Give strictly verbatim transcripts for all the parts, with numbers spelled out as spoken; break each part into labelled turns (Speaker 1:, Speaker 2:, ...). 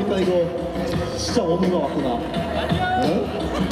Speaker 1: 보니까 이거 진짜 없는 것 같구나. 응?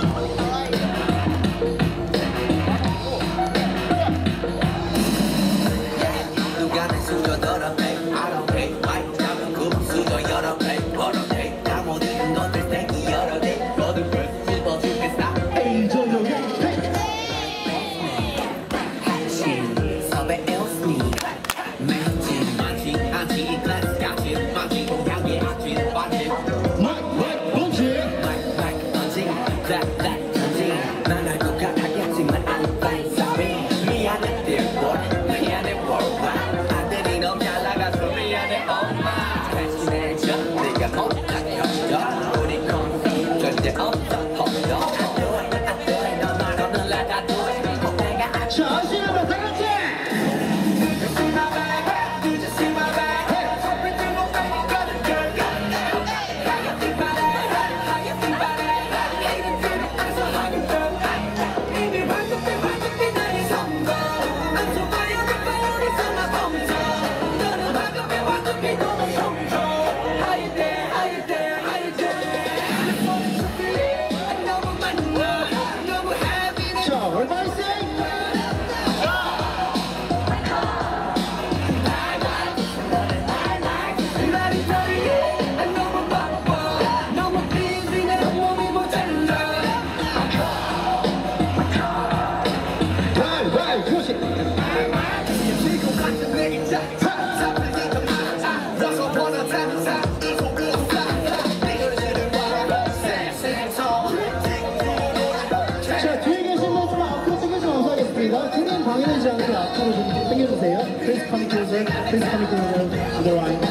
Speaker 1: 방해되지 않게 앞으로 좀 당겨주세요. Please come closer. Please come closer to the right.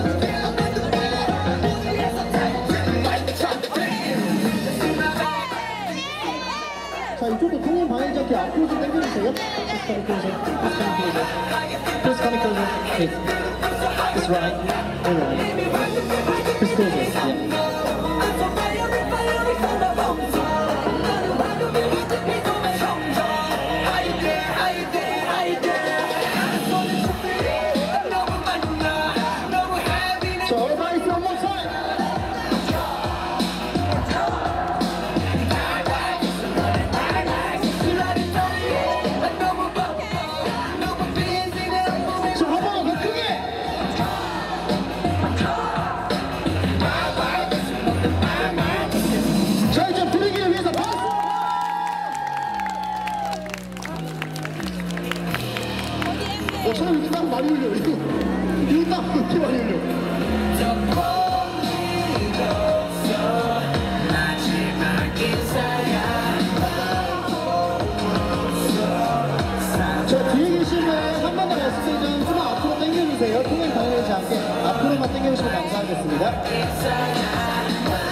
Speaker 1: 자, 이쪽도 통행 방해되지 않게 앞으로 좀 당겨주세요. Please come closer. Please come closer. Please come closer. Please. This right. All right. Please closer. Yeah. 어, 저 이렇게 딱 많이 울려. 이거, 이거 딱 이렇게 많이 울려. 저 뒤에 계시면 한 번 더 왔을 때 좀 좀 앞으로 당겨주세요. 통행 방해되지 않게 앞으로만 당겨주시면 감사하겠습니다.